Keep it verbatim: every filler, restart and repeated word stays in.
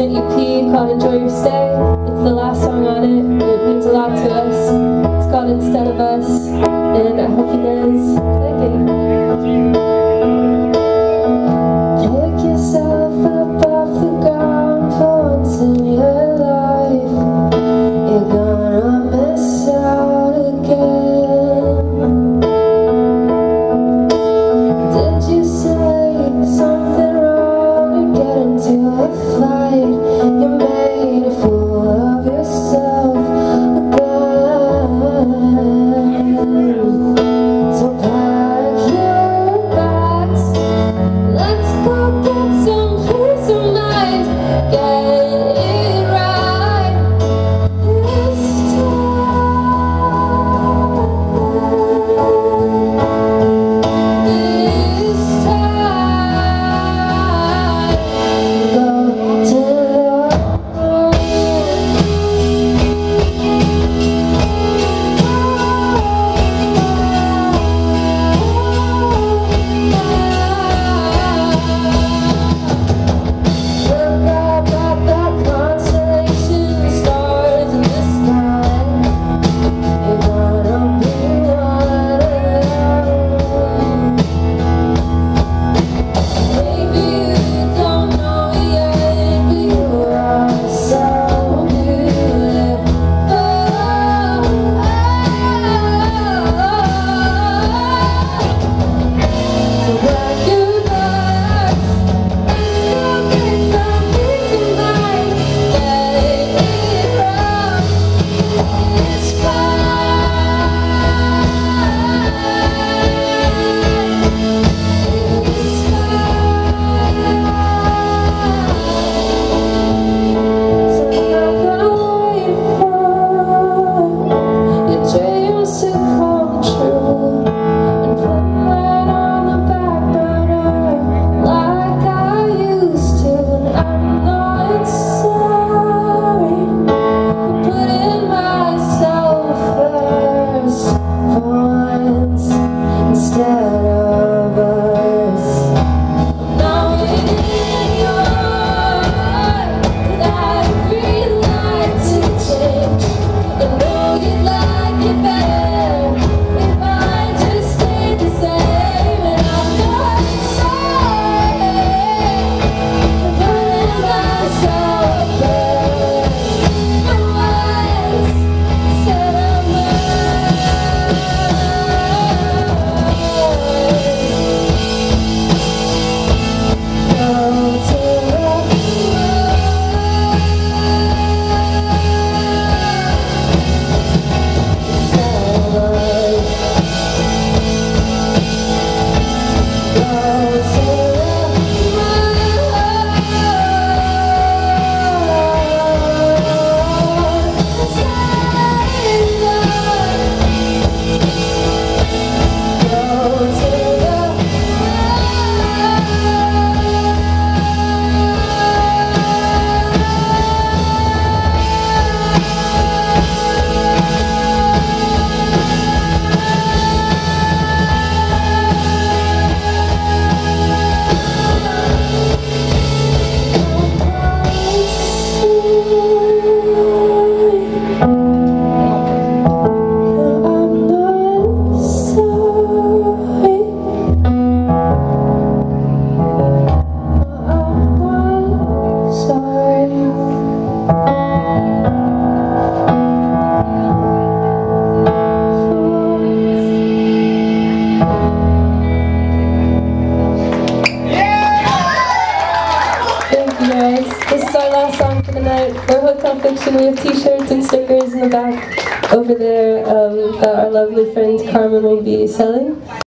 an E P called Enjoy Your Stay. It's the last song on it, and it means a lot to us. It's called Instead of Us, and I hope you guys like it. Pick yourself up off the ground for once in your life. You're gonna miss out again. Did you say something wrong or get into a fight? You made a fool of yourself again. So pack your bags, let's go get some peace of mind. Get it right this time. This time, go to the look up at that constellation, stars in the sky. You're gonna be one alone. Maybe you don't know yet, but you are so beautiful. So pack your bags, let's go get some peace of mind. Get it right this time. So I'm not gonna wait for your dreams to come true and put mine on the back burner like I used to. And I'm not sorry for putting myself first for once instead of us. Now in your heart that I green light to change. I know you'd like it better if I just stayed the same. And I'm not sorry for putting myself first for once instead of us. Go to This is our last song for the night. We're Hotel Fiction. We have t-shirts and stickers in the back over there um, that our lovely friend Carmen will be selling.